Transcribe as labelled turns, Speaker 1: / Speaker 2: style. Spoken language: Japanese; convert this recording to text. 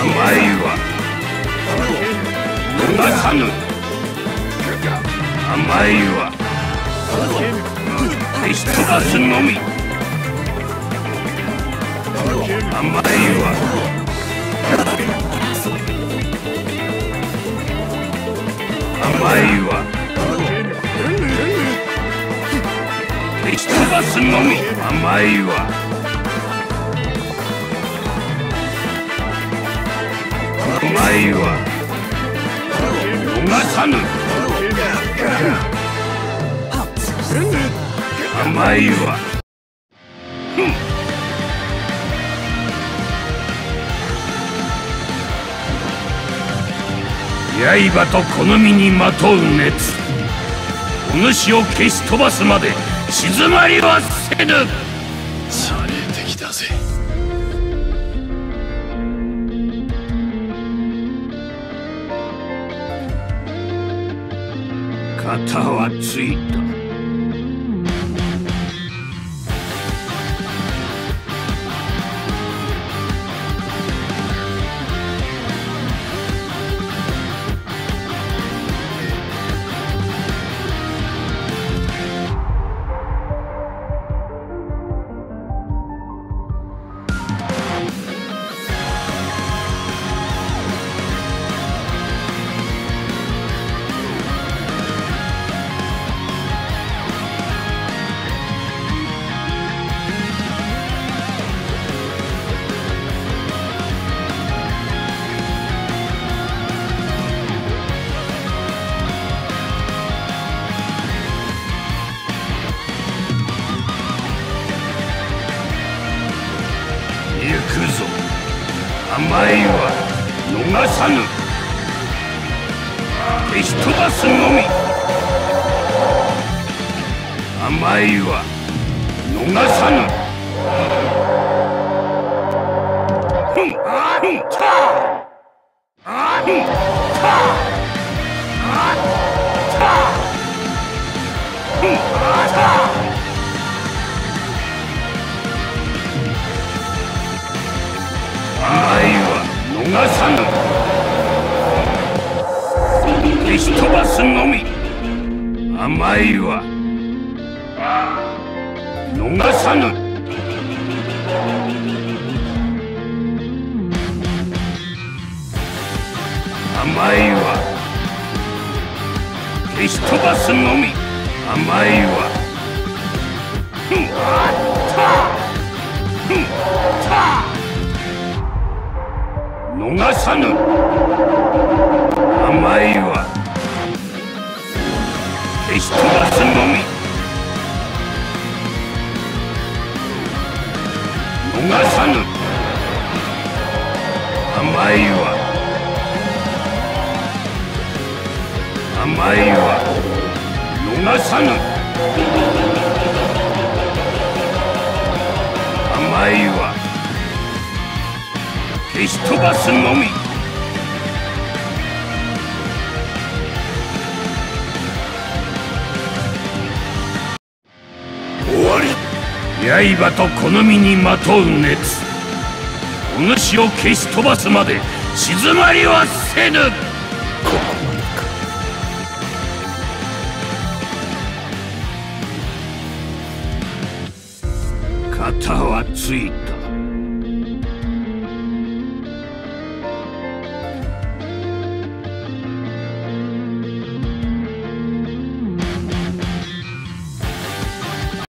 Speaker 1: いは逃さぬ。甘いは消し飛ばすのみ。甘いは甘いは消し飛ばすのみ。甘いは甘いは逃さぬ。甘いは刃とこの身にまとう熱、お主を消し飛ばすまで静まりはせぬ。
Speaker 2: されてきたぜ。
Speaker 1: 肩はついた。甘いは逃さぬ。消し飛ばすのみ。甘いは逃さぬ。逃さぬ。消し飛ばすのみ。甘いは逃さぬ。甘いは消し飛ばすのみ。甘いは逃さぬ。甘いは消し飛ばすのみ。逃さぬ。甘いは甘いは逃さぬ。甘いは消し飛ばすのみ。終わり。刃とこの身にまとう熱、お主を消し飛ばすまで静まりはせぬ。
Speaker 2: ここまでか。
Speaker 1: 肩はついた。